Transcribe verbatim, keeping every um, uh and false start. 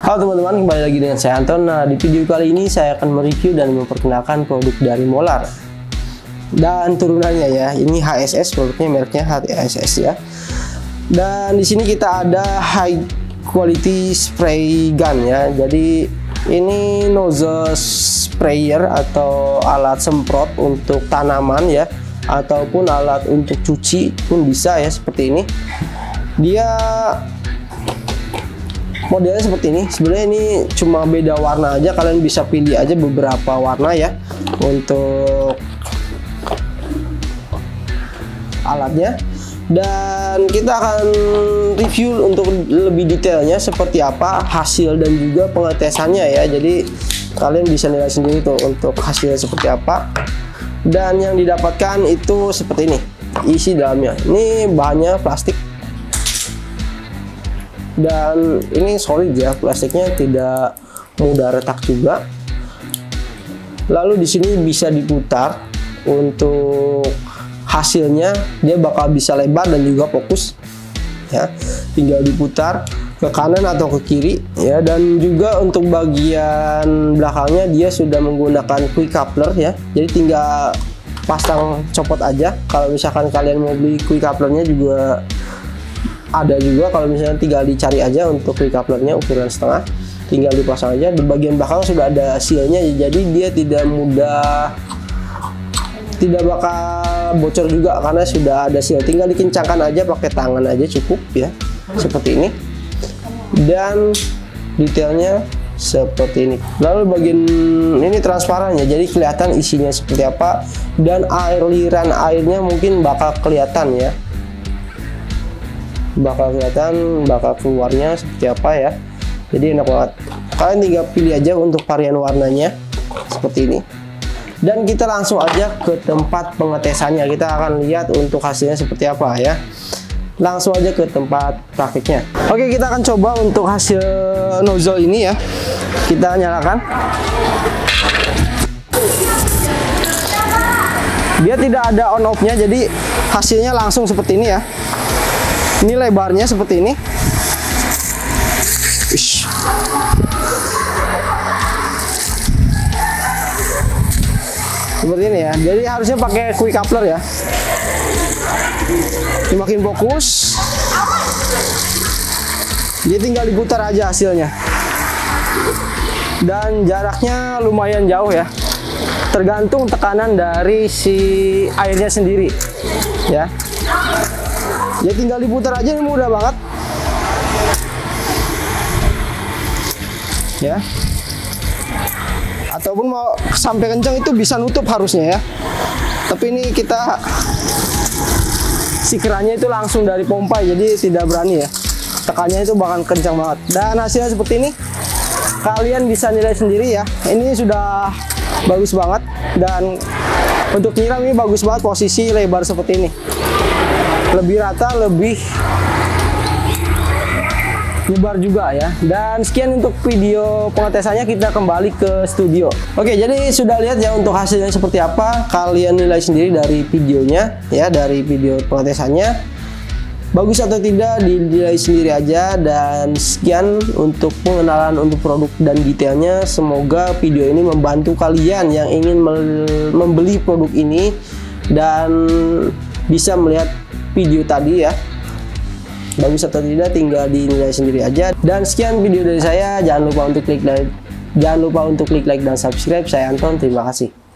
Halo teman-teman, kembali lagi dengan saya Anton. Nah, di video kali ini saya akan mereview dan memperkenalkan produk dari Molar dan turunannya ya. Ini H S S, produknya mereknya H S S ya. Dan di sini kita ada high quality spray gun ya. Jadi ini nozzle sprayer atau alat semprot untuk tanaman ya, ataupun alat untuk cuci pun bisa ya, seperti ini. Dia modelnya seperti ini. Sebenarnya ini cuma beda warna aja, kalian bisa pilih aja beberapa warna ya untuk alatnya. Dan kita akan review untuk lebih detailnya seperti apa hasil dan juga pengetesannya ya. Jadi kalian bisa nilai sendiri tuh untuk hasilnya seperti apa. Dan yang didapatkan itu seperti ini isi dalamnya. Ini bahannya plastik dan ini solid ya, plastiknya tidak mudah retak juga. Lalu di sini bisa diputar untuk hasilnya, dia bakal bisa lebar dan juga fokus ya, tinggal diputar ke kanan atau ke kiri ya. Dan juga untuk bagian belakangnya dia sudah menggunakan quick coupler ya, jadi tinggal pasang copot aja. Kalau misalkan kalian mau beli quick couplernya juga ada juga, kalau misalnya tinggal dicari aja untuk quick couplernya ukuran setengah, tinggal dipasang aja. Di bagian belakang sudah ada sealnya, jadi dia tidak mudah, tidak bakal bocor juga karena sudah ada seal. Tinggal dikencangkan aja pakai tangan aja cukup ya, seperti ini. Dan detailnya seperti ini. Lalu bagian ini transparan ya, jadi kelihatan isinya seperti apa, dan aliran airnya mungkin bakal kelihatan ya, bakal kelihatan, bakal keluarnya seperti apa ya. Jadi enak banget, kalian tinggal pilih aja untuk varian warnanya seperti ini. Dan kita langsung aja ke tempat pengetesannya, kita akan lihat untuk hasilnya seperti apa ya. Langsung aja ke tempat praktiknya. Oke, kita akan coba untuk hasil nozzle ini ya. Kita nyalakan. Dia tidak ada on off-nya, jadi hasilnya langsung seperti ini ya. Ini lebarnya seperti ini. Ish. Seperti ini ya. Jadi harusnya pakai quick coupler ya. Semakin fokus, dia tinggal diputar aja hasilnya. Dan jaraknya lumayan jauh ya. Tergantung tekanan dari si airnya sendiri ya. Ya tinggal diputar aja, ini mudah banget ya. Ataupun mau sampai kencang itu bisa nutup harusnya ya, tapi ini kita si kerannya itu langsung dari pompa, jadi tidak berani ya, tekannya itu bakal kencang banget. Dan hasilnya seperti ini, kalian bisa nilai sendiri ya. Ini sudah bagus banget, dan untuk nyiram ini bagus banget, posisi lebar seperti ini, lebih rata, lebih lebar juga ya. Dan sekian untuk video pengetesannya, kita kembali ke studio. Oke, jadi sudah lihat ya untuk hasilnya seperti apa, kalian nilai sendiri dari videonya ya, dari video pengetesannya bagus atau tidak dinilai sendiri aja. Dan sekian untuk pengenalan untuk produk dan detailnya. Semoga video ini membantu kalian yang ingin membeli produk ini dan bisa melihat video tadi ya, bagus atau tidak tinggal dinilai sendiri aja. Dan sekian video dari saya, jangan lupa untuk klik like, jangan lupa untuk klik like dan subscribe. Saya Anton, terima kasih.